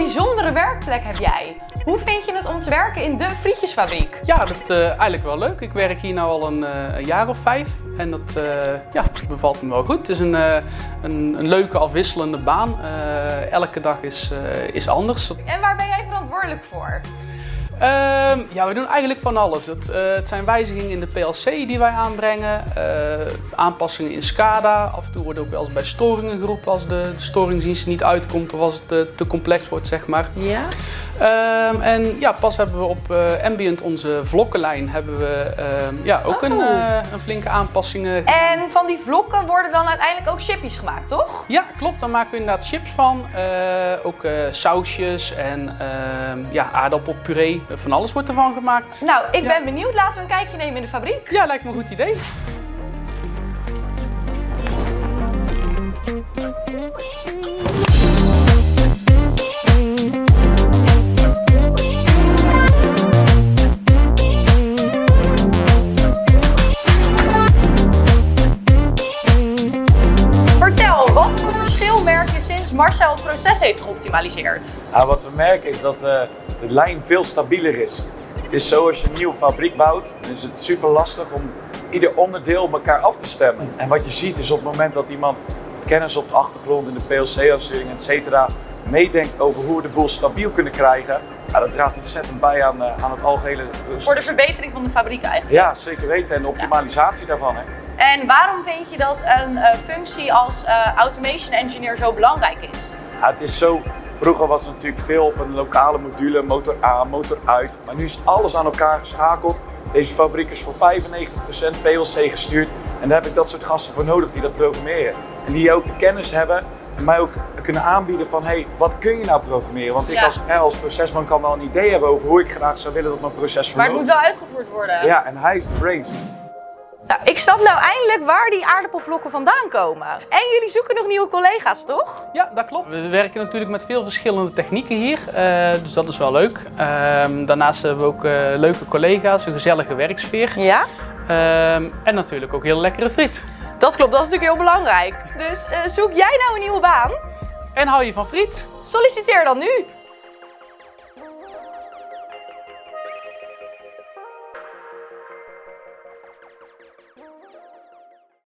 bijzondere werkplek heb jij. Hoe vind je het om te werken in de frietjesfabriek? Ja, dat eigenlijk wel leuk. Ik werk hier nu al een jaar of 5 en dat bevalt me wel goed. Het is een leuke afwisselende baan. Elke dag is anders. En waar ben jij verantwoordelijk voor? We doen eigenlijk van alles. Het zijn wijzigingen in de PLC die wij aanbrengen, aanpassingen in SCADA. Af en toe wordt ook wel eens bij storingen geroepen als de storingsdienst niet uitkomt of als het te complex wordt, zeg maar. Ja? Pas hebben we op Ambient, onze vlokkenlijn, hebben we ook een flinke aanpassingen. En van die vlokken worden dan uiteindelijk ook chippies gemaakt, toch? Ja, klopt. Daar maken we inderdaad chips van. Ook sausjes en aardappelpuree. Van alles wordt ervan gemaakt. Nou, ik ben benieuwd. Laten we een kijkje nemen in de fabriek. Ja, lijkt me een goed idee. Vertel, wat voor verschil merk je sinds Marcel het proces heeft geoptimaliseerd? Nou, wat we merken is dat de lijn veel stabieler is. Het is zo, als je een nieuwe fabriek bouwt, dan is het super lastig om ieder onderdeel op elkaar af te stemmen. En wat je ziet is op het moment dat iemand kennis op de achtergrond in de PLC-afsturing, etc. meedenkt over hoe we de boel stabiel kunnen krijgen, dat draagt ontzettend bij aan het algehele... Voor de verbetering van de fabriek eigenlijk? Ja, zeker weten. En de optimalisatie daarvan. Hè. En waarom vind je dat een functie als automation engineer zo belangrijk is? Ja, het is zo... Vroeger was het natuurlijk veel op een lokale module, motor aan, motor uit. Maar nu is alles aan elkaar geschakeld. Deze fabriek is voor 95% PLC gestuurd. En daar heb ik dat soort gasten voor nodig die dat programmeren. En die ook de kennis hebben en mij ook kunnen aanbieden van, hey, wat kun je nou programmeren? Want ik als procesman kan wel een idee hebben over hoe ik graag zou willen dat mijn proces verloopt. Maar het moet wel uitgevoerd worden. Ja, en hij is de brains. Nou, ik snap nou eindelijk waar die aardappelvlokken vandaan komen. En jullie zoeken nog nieuwe collega's, toch? Ja, dat klopt. We werken natuurlijk met veel verschillende technieken hier, dus dat is wel leuk. Daarnaast hebben we ook leuke collega's, een gezellige werksfeer. Ja? En natuurlijk ook heel lekkere friet. Dat klopt, dat is natuurlijk heel belangrijk. Dus zoek jij nou een nieuwe baan? En hou je van friet? Solliciteer dan nu!